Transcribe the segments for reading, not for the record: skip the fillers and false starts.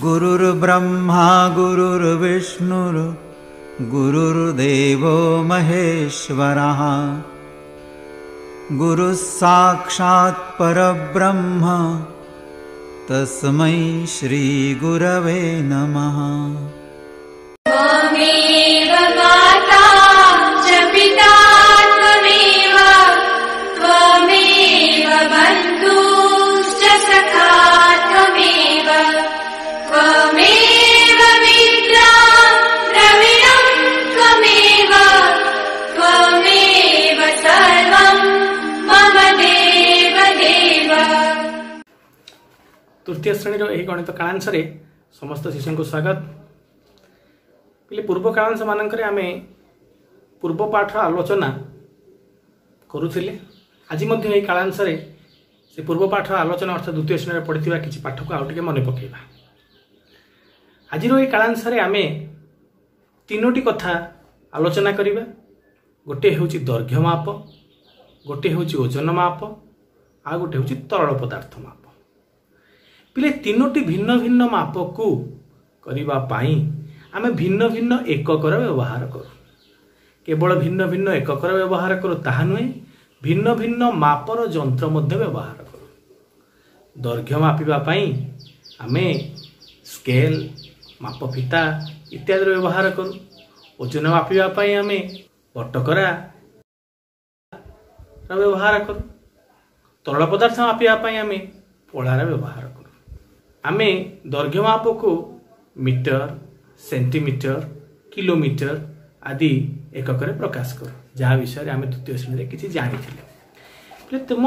गुरुर्ब्रह्मा गुरुर्विष्णुर् गुरुर्देवो महेश्वरः गुरुः साक्षात् परब्रह्म तस्मै श्री गुरवे नमः। त्वमेव माता च पिता त्वमेव त्वमेव बन्धुश्च सखा त्वमेव त्वमेव विद्या द्रविणं त्वमेव त्वमेव सर्वं मम देव देव। तृतीय श्रेणी यही गणित कालांश समस्त शिशु को स्वागत। पहले पूर्व कालांश मानक आमे पूर्व पाठ आलोचना करुले। आज यही कालांश से पूर्व पाठ आलोचना अर्थात द्वितीय श्रेणी पढ़ी किसी पाठ को आउटे मन पकेबा। आज ये कालांश आमे तीनोटी कथा आलोचना करिबा। गोटे हूँ दैर्घ्य माप, गोटे हूँ ओजन माप, आ गोटे हूँ तरल पदार्थ माप। पिले तीनोटी भिन्न भिन्न माप को करिबा पाई आमे भिन्न भिन्न एककर व्यवहार करूँ। केवल भिन्न भिन्न एककर व्यवहार करूँ ताहा नुहे, भिन्न भिन्न मापर यंत्र मध्य व्यवहार करूँ। दैर्घ्य मापिबा पाई आमे स्केल, मापफिता इत्यादि व्यवहार करूँ। ओजन मापिबा पाई आमे पटकरा व्यवहार करूँ। तरल पदार्थ मापिबा पाई आमे पोलार व्यवहार करूँ। आमे दैर्घ्य माप को मीटर, सेंटीमीटर, किलोमीटर आदि एकक प्रकाश करूँ, जहाँ विषय आम द्वितीय श्रेणी किसी जानी। तुम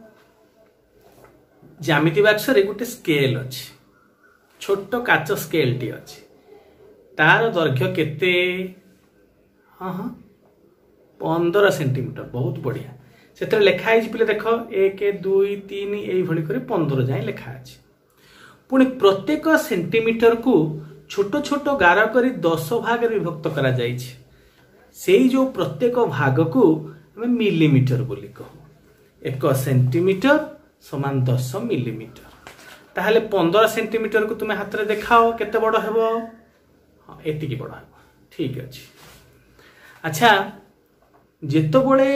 ज्यामिति बाक्स गोटे स्केल अच्छे, छोट काच स्केल टी अच्छे, तार दैर्घ्य केते? हाँ 15 सेंटीमीटर। बहुत बढ़िया। से लिखाई पे देख 1 2 3 यही 15 जाए लिखाई। पुणी प्रत्येक सेंटीमीटर को छोट छोट गार करी 10 भाग विभक्त करा जाइछि। सेई जो प्रत्येक भाग को हमें मिलीमीटर बोली कहू। 1 सेंटीमीटर समान 10 मिलीमीटर। ताहले 15 सेंटीमीटर को तुम्हें हाथ में देखाओ केते बड़ हेबो? हाँ एतिकी बड़ हेबो। ठीक अछि। अच्छा जेतबळे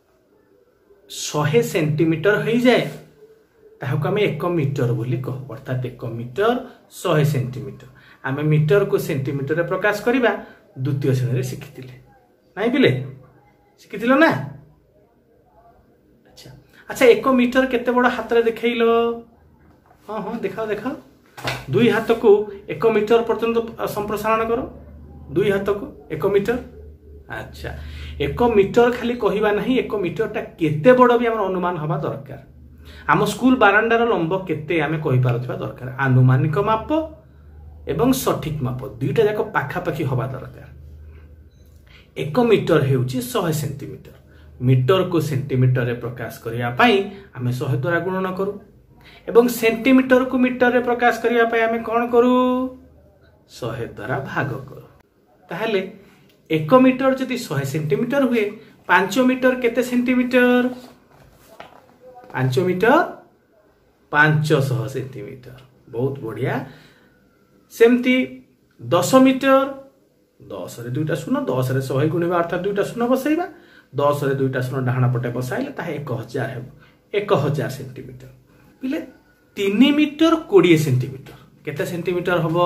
100 सेंटीमीटर हो जाए ताहाको आमे 1 मीटर बोली कहू। अर्थात 1 मीटर 100 सेंटीमीटर। आमे मीटर को सेंटीमीटर रे प्रकाश करिबा द्वितीय श्रेणी शिखिथिले नाइ पिले? शिखिथिलो ना? अच्छा अच्छा 1 मीटर केते बड़ हाथ रे देखैलो? हाँ हाँ देखाओ देखाओ। 2 हाथ को 1 मीटर पर्यंत संप्रसारण करो। 2 हाथ को 1 मीटर। अच्छा 1 मीटर खाली कहिबा नहीं, 1 मीटर टा केते बड़ भी हमर अनुमान हवा दरकार। आम स्कूल बारांडार लंब केते आमे कहि पारथबा दरकार। आनुमानिक माप एवं सठिक माप दुईटा जाक पाखापाखि हवा दरकार। 1 मीटर हेउची 100 सेंटीमीटर। मीटर को सेंटीमीटर रे प्रकाश करिया पाई आमे 100 द्वारा गुणन करू एवं सेंटीमीटर को मीटर रे प्रकाश करिया पाई आमे कोन करू? 100 द्वारा भाग करू। ताहले 1 मीटर जदि 100 सेंटीमीटर हुए 5 मीटर केते सेंटीमीटर? 5 metre 500 centimetre. बहुत बढ़िया। सेमती 10 मीटर 10 रे 2टा शून्य, 10 रे 100 गुणिबा अर्थात 2टा शून्य बसैबा। 10 रे 2टा शून्य डाहाण पटे बसाइले ताहा 1000 हेबो। 1000 सेंटीमीटर। पिले 3 मीटर 20 सेंटीमीटर केते सेंटीमीटर हबो?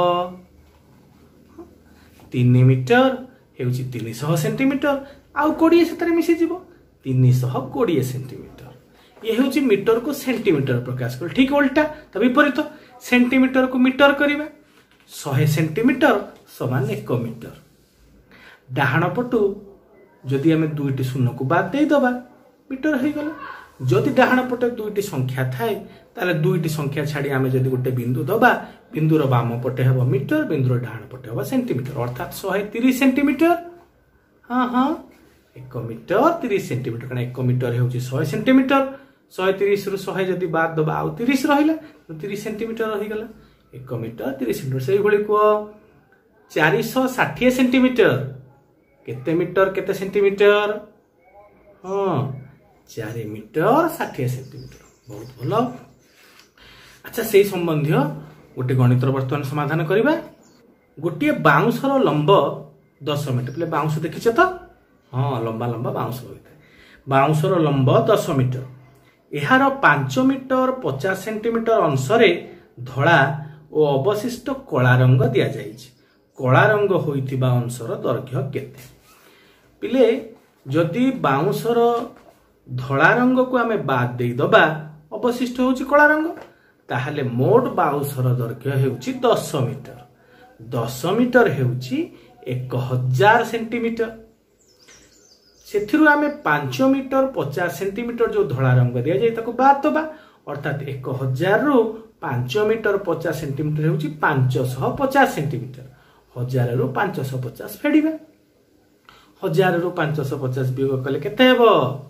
3 मीटर हेउची 300 सेंटीमीटर आउ 20 सेतरे मिसी जिवो 320 सेंटीमीटर। ये हूँ मीटर को सेंटीमीटर प्रकाश कर। ठीक उल्टा तो विपरीत सेंटीमीटर को मीटर करिबा। 100 सेंटीमीटर समान 1 मीटर। डाहाण पटू जदि आमे 2टी शून्य को बाद दे दबा मीटर हो गला। जदि डाहाण पटे 2टी संख्या थाए ताले 2टी संख्या छाड़ी आमे जदि गोटे बिंदु दबा, बिंदुर बाम पटे हेबो मीटर, बिंदुर डाहाण पटे हेबो सेंटीमीटर। अर्थात 130 सेंटीमीटर। हाँ हाँ 1 मीटर 30 सेंटीमीटर। कारण 1 मीटर हेउची 100 सेंटीमीटर। 130 रु 100 जदि बाद दबा आउ 30 रहिला 30 सेंटीमीटर रही गला। 1 मीटर 30 सेंटीमीटर। सेही भली को 460 सेंटीमीटर केते मीटर केते सेंटीमीटर? हाँ 4 मीटर 60 सेंटीमीटर। बहुत भल। अच्छा से संबंधी गोटे गणितर बर्तमान समाधान करवा। गोटे बाउंसर लंब 10 मीटर पे बाउंस देखिछ तो हाँ लंबा लंबा बाउंस होता है। बाउंसर लंब 10 मीटर यार 5 मीटर 50 सेंटीमीटर अंशरे धड़ा और अवशिष्ट कला रंग दि जाए। कला रंग होइथिबा अंशर दैर्घ्य केते पिले जदि बाउंसर धड़ा रंग को आमे बाद दे दबा अवशिष्ट होउची कला रंग ताहले मोट बाउंसर दैर्घ्य हेउची 10 मीटर। 10 मीटर हेउची 1000 सेंटीमीटर। सेथिरु आमे 5 मीटर 50 सेंटीमीटर जो धड़ा रंग दिया जाए ताको बाद दबा अर्थात 1000 रु 5 मीटर 50 सेंटीमीटर हेउची 550 सेंटीमीटर। 1000 रु 550 फेडिबा। 1000 रु 550 वियोग कले केते हेबो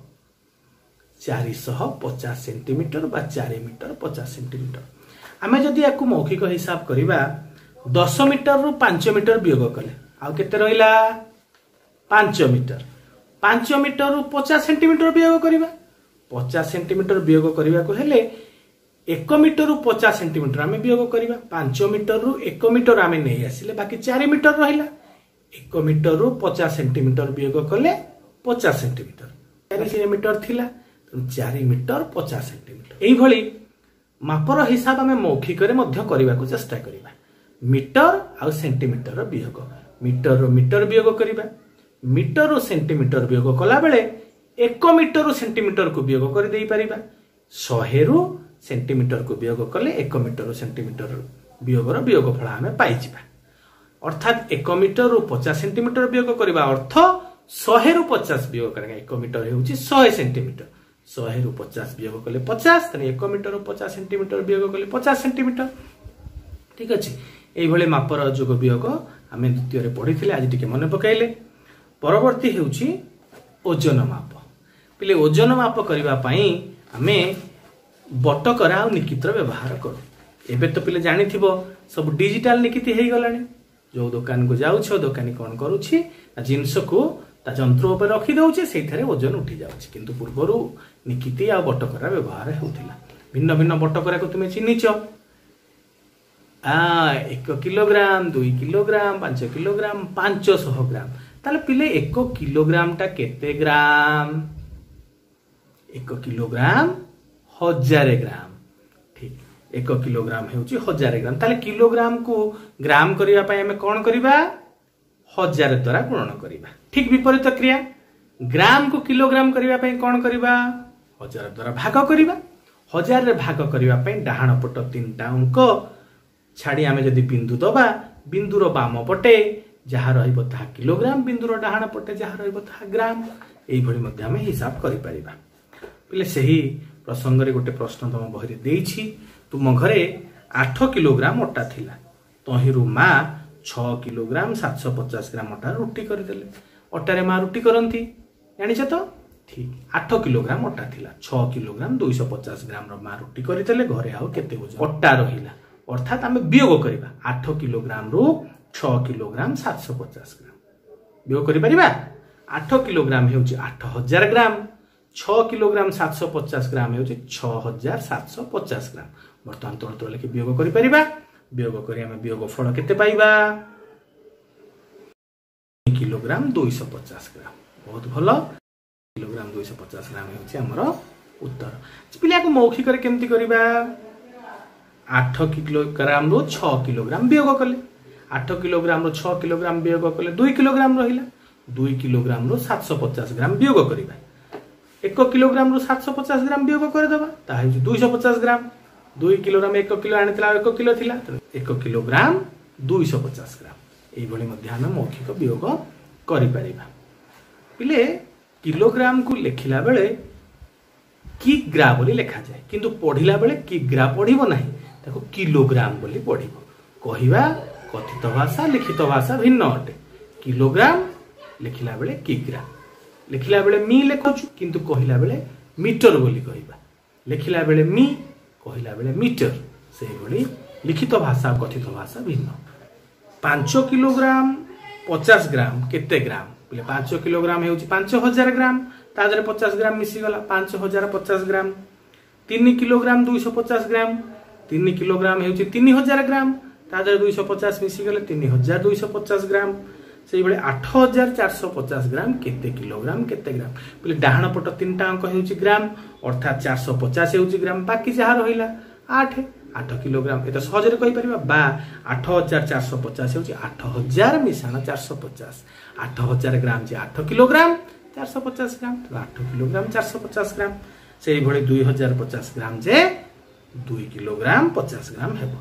450 सेंटीमीटर बा 4 मीटर 50 सेंटीमीटर। आमे जदि याकू मौखिक हिसाब करिबा 10 मीटर रु 5 मीटर वियोग कले आउ केते रहिला 5 मीटर। 5 मीटर रु 50 सेंटीमीटर वियोग करिबा 50 सेंटीमीटर वियोग करिबा को हेले 1 मीटर रु 50 सेंटीमीटर आमे वियोग करिबा। 5 मीटर रु 1 मीटर आमे नै आसिले बाकी 4 मीटर रहिला। 1 मीटर रु 50 सेंटीमीटर वियोग कले 50 सेंटीमीटर 4 सेंटीमीटर थिला 4 मीटर 50 सेंटीमीटर। एई भली मापर हिसाब आमे मौखिक रे मध्य करिबा को चेष्टा करिबा। मीटर आ सेंटीमीटर रो वियोग मीटर रो मीटर वियोग करिबा। मीटर रो सेंटीमीटर वियोग कला बेले 1 मीटर रो सेंटीमीटर को वियोग कर देई परिबा। 100 रो सेंटीमीटर को वियोग कले 1 मीटर रो सेंटीमीटर वियोग रो वियोग फल आमे पाई जिबा। अर्थात 1 मीटर रु 50 सेंटीमीटर वियोग करबा अर्थ 100 रु 50 वियोग करेगा। 1 मीटर हेउची 100 सेंटीमीटर। 100 रु 50 वियोग कले 50 तने 1 मीटर रु 50 सेंटीमीटर वियोग कले 50 सेंटीमीटर। ठीक अछि एई भले मापर जोग वियोग आमे द्वितीय रे पढिथिले आज टिके मने पकाइले। परवर्ती हेउची ओजन माप। पिले ओजन माप करबा पई आमे बटकरा आ निकितर व्यवहार करू। एबे तो पिले जानिथिबो सब डिजिटल निकिति हेई गलानी। जो दुकान को जाउछो दुकानी कोन करूछि जिंस को ता यंत्र ऊपर रखी दउछे सेथरे ओजन उठी जाउछि किंतु पूर्वरु निकिति आ बटकरा व्यवहार हेउथिला। भिन्न भिन्न बटकरा को तुमे चिन्हिछ 1 किलोग्राम 2 किलोग्राम 5 किलोग्राम 500 ग्राम ताले पिले 1 किलोग्राम टा केते ग्राम 1 किलोग्राम 1000 ग्राम। ठीक 1 किलोग्राम हेउची 1000 ग्राम ताले किलोग्राम को ग्राम करिया पय हमें कोन करिबा 1000 द्वारा गुणन करिबा। ठीक विपरीत क्रिया ग्राम को किलोग्राम करिया पय कोन करिबा 1000 द्वारा भाग करिबा। 1000 रे भाग करिया पय डाहाण पट 3टा अंक छाड़ी आमे जदी बिंदु दबा बिंदुर बाम पटे जहा रहइबो ता किलोग्राम बिंदुर डाहाण पटे जहा रहइबो ता ग्राम। एई भली मध्ये आमे हिसाब करि परिबा। पिले सही प्रसंग रे गोटे प्रश्न तम बहरी देइछि। तुम घरे 8 किलोग्राम अटा थिला तहिरु मा 6 किलोग्राम 750 ग्राम अटा रुटी कर देले। अटा रे मा रुटी करंती जानिछ तो ठीक 8 किलोग्राम अटा थिला 6 किलोग्राम 250 ग्राम रो मा रुटी कर देले। घरे आउ केते ओजन अटा रहिला अर्थात आमे वियोग करिबा 8 किलोग्राम रो 6 किलोग्राम 750 ग्राम वियोग करि परिबा। 8 किलोग्राम हेउची 8000 ग्राम 6 किलोग्राम 750 ग्राम हेउची 6750 ग्राम। वर्तमान तोड़ तोड़ लेके वियोग करि परिबा। वियोग करी हमें वियोग फल केते पाइबा किलोग्राम 250 ग्राम। बहुत भलो किलोग्राम 250 ग्राम हेउची हमर उत्तर। पिले को मौखिक रे केमती करिबा 8 किलोग्राम रो 6 किलोग्राम वियोग कले 8 किलोग्राम रो 6 किलोग्राम वियोग कले 2 किलोग्राम रहिला 2 किलोग्राम रो 750 ग्राम वियोग करिबा। 1 किलोग्राम रो 750 ग्राम वियोग कर दबा ता हेउची 250 ग्राम। 2 किलोग्राम 1 किलो आनितला 1 किलो थिला 1 किलोग्राम 250 ग्राम। एई भली मध्ये हम मौखिक वियोग करि परिबा। पिले किलोग्राम को लेखिला बेले किग्रा बोली लेखा जाए किंतु पढ़िला बेले किग्रा पढ़िबो नाही ताको किलोग्राम बोली पढ़िबो। कहिबा कथित भाषा लिखित भाषा भिन्न अटे। किलोग्राम लेखिला बेले किग्रा लेखिला बेले मी लेखुछु किंतु कहिला बेले मीटर बोली कहिबा। लेखिला बेले मी कहिला बेले मीटर सेही बोली लिखित भाषा कथित भाषा भिन्न। 5 किलोग्राम 50 ग्राम केते ग्राम बोले 5 किलोग्राम हेउची 5000 ग्राम ता देरे 50 ग्राम मिसी गला 5050 ग्राम। 3 किलोग्राम 250 ग्राम 3 किलोग्राम ହେଉଛି 3000 ग्राम ता 250 मिसी गले 3250 ग्राम से भाई 8450 ग्राम केते किलोग्राम केते ग्राम बोले डाहाण पट 3टा अंक ହେଉଛି ग्राम अर्थात 450 ହେଉଛି ग्राम बाकी जहाँ रहिला 8 किलोग्राम ये तो सहजरे कहि परिबा बा 8450 ହେଉଛି 8000 मिसाण 450 8000 ग्राम जे 8 किलोग्राम 450 ग्राम 8 किलोग्राम 450 ग्राम से भाई 2050 ग्राम जे 2 किलोग्राम 50 ग्राम हेबो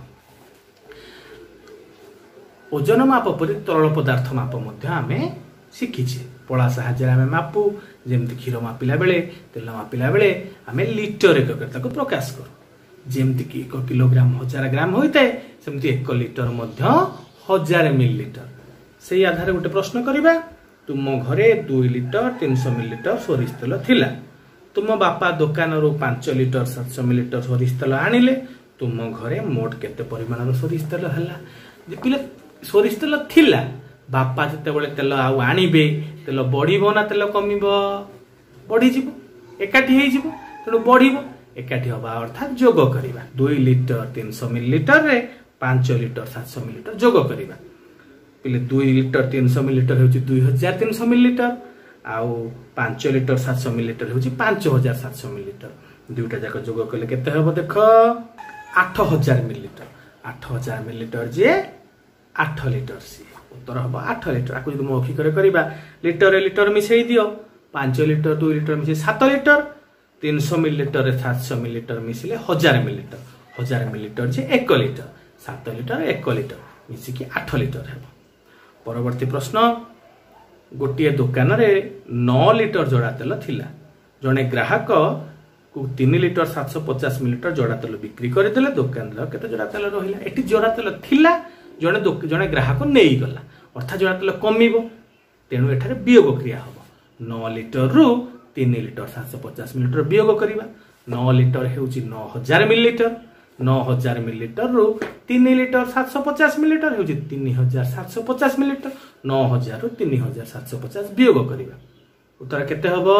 ओजन माप परि तरल पदार्थ माप मध्य आमे शिखिछे पळा साहाय्य आमे मापू जेमति क्षीर मापिला बेले तेल मापिला बेले आमे लिटर एककता को प्रकाश करू जेमति कि 1 किलोग्राम 1000 ग्राम होइते सेमति 1 लिटर मध्य 1000 मिलीलीटर सेही आधार गोटे प्रश्न करिबा तुम घरे 2 लिटर 300 मिलीलीटर सोरिष तेल थिला तुम बापा दुकान रो 5 लिटर 700 मिलीलीटर सोरिष तेल आनिले तुम घरे मोट केते परिमाण रो सोरिष तेल हला जे पिले सोरिष तेल थिला बापा जते बेले तेल आउ आनिबे तेल बढ़िबो ना तेल कमिबो बढ़ी जिवो एकाठी हेइ जिवो तेनु बढ़िबो एकाठी हबा अर्थात जोग करिबा 2 लिटर 300 मिलीलीटर रे 5 लिटर 700 मिलीलीटर जोग करिबा पिले 2 लिटर 300 मिलीलीटर हेउची 2300 मिलीलीटर आउ 5 लिटर 700 मिलीलीटर हेउची 5700 मिलीलीटर दुटा जाक जोग कले केते हबो देखो 8000 मिलीलीटर 8000 मिलीलीटर जे 8 लिटर सी उत्तर हम 8 लिटर आपको जो मौखिक करिबा लिटर लिटर मिसई दियो 5 लिटर 2 लिटर मिसे 7 लिटर 300 मिलीलीटर रे 700 मिलीलीटर मिसिले 1000 मिलीलीटर 1000 मिलीलीटर जे 1 लिटर 7 लिटर 1 लिटर मिसी कि 8 लिटर हेबो परवर्ती प्रश्न गोटिए दुकान रे 9 लिटर जोड़ा तेल थिला जने ग्राहक को 3 लिटर 750 मिलीलीटर जोड़ा तेल बिक्री करदेले दुकान केते जोड़ा तेल रहिला एटी जोड़ा तेल थिला जने ग्राहक नहीं गला अर्थात जोड़ा तेल कमिबो तेणु एठारे वियोग क्रिया हबो 9 लिटर रु 3 लिटर 750 मिलीलीटर वियोग करिबा 9 लिटर हेउची 9000 मिलीलीटर 9000 मिलीलीटर रु 3 लिटर 750 मिलीलीटर हेउची 3750 मिलीलीटर 9000 रु 3750 वियोग करिबा उत्तर केते हबो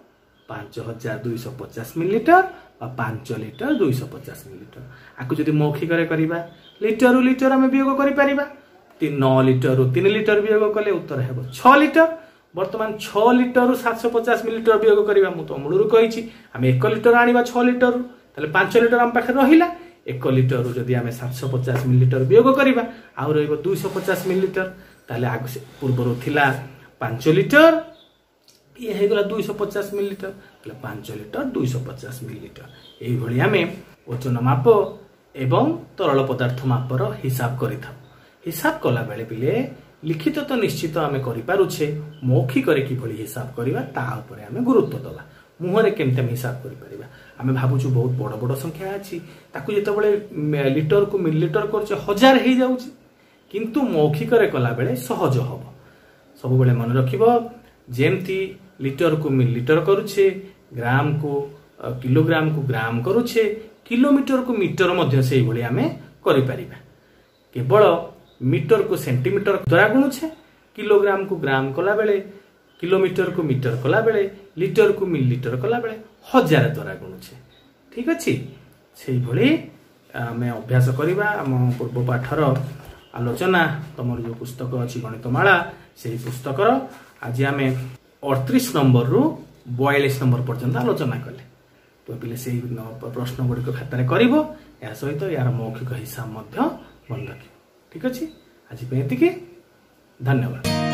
5250 मिलीलीटर और 5 लिटर 250 मिलीलीटर आकु जदि मौखिक करिबा लिटर लिटर आम वियोग करि 9 लिटर 3 लिटर वियोग कले उत्तर हेबो 6 लिटर वर्तमान 6 लिटर 750 मिलीलीटर वियोग करिबा मु तो मूलरु कहिछि आम 1 लिटर आनिबा 6 लिटर ताले 5 लिटर आम पाखे रहिला 1 लिटर जदि आम 750 मिलीलीटर वियोग करिबा आ रहइबो 250 मिलीलीटर ताले आग पूर्वरु थिला 5 लिटर ये हेगला 250 मिलीलीटर ताले 5 लिटर 250 मिलीलीटर एही भली आम ओजन माप एवं तरल पदार्थ मापर हिसाब करिथा हिसाब कला बेले पिले लिखित तो निश्चित आमे करि पारुछे मौखिक रे कि भली हिसाब करिबा ता ऊपर आमे गुरुत्व दबा मुहरे केमते हिसाब करि परिबा आमे भाबुछु बहुत बड़ बड़ संख्या अछि ताकु जेते बेले लिटर को मिलीलीटर करछे 1000 हे जाउछि किंतु मौखिक रे कला बेले सहज हबो सब बेले मन रखिबो जेमती लिटर को मिलीलीटर करूछे ग्राम को किलोग्राम को ग्राम करूछे किलोमीटर को मीटर मध्य से भली आमे करि परिबा केवल मीटर को सेंटीमीटर द्वारा गुणुछे किलोग्राम को ग्राम कला बेले किलोमीटर को मीटर कला बेले लिटर को मिलीलीटर कला बेले 1000 द्वारा गुणुछे ठीक अछि सेही भली आमे अभ्यास करिबा हम पूर्व पाठर आलोचना तमर जो पुस्तक अछि गणितमाला सेही पुस्तकर आज आमे 38 नंबर रु 42 नंबर पर्यंत आलोचना कले तो पिले से प्रश्न गुड़िक खातार करिवो या सहित यार मौखिक हिसाब मध्य मन रखिवो ठीक अछि आज पे एतिके धन्यवाद।